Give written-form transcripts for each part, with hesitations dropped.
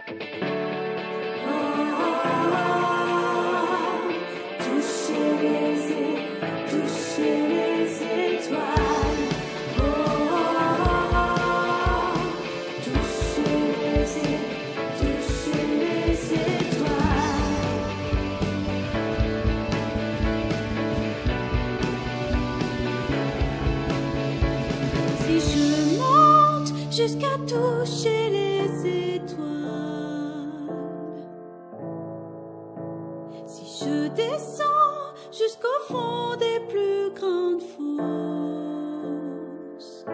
Toucher les étoiles. Toucher les étoiles. Si je monte jusqu'à toucher les étoiles, si je descends jusqu'au fond des plus grandes fosses,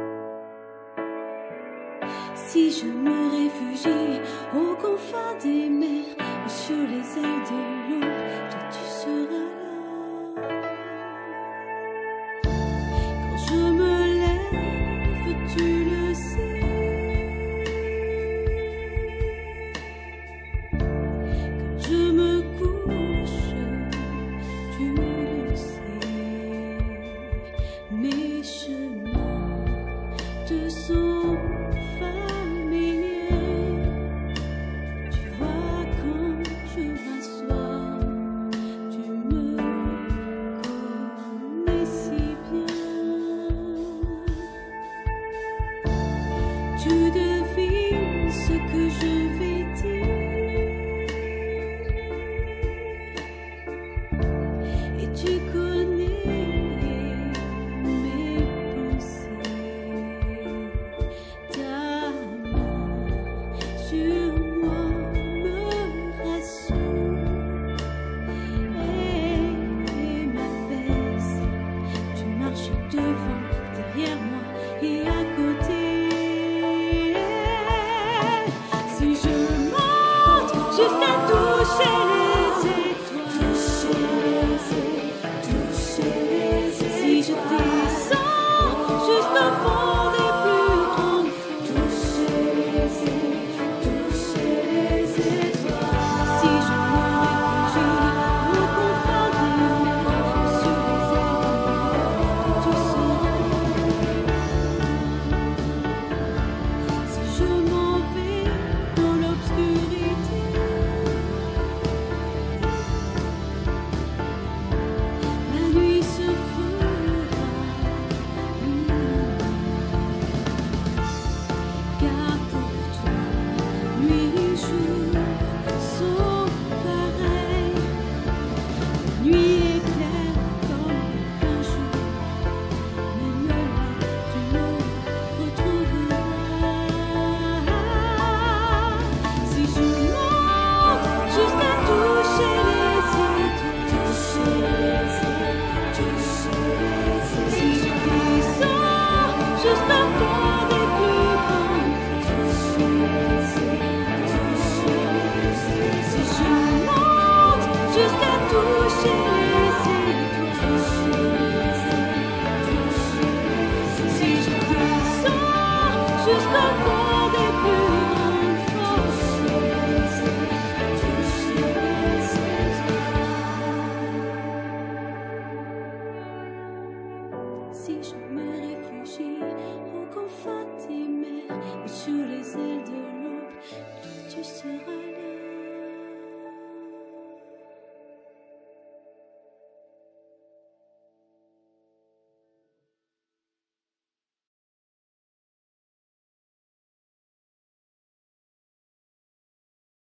si je me réfugie aux confins des mers ou sur les ailes de l'aube, toi tu seras là. Quand je me lève, tu le sais. Quand je me couche, tu le sais. Mes chemins te sont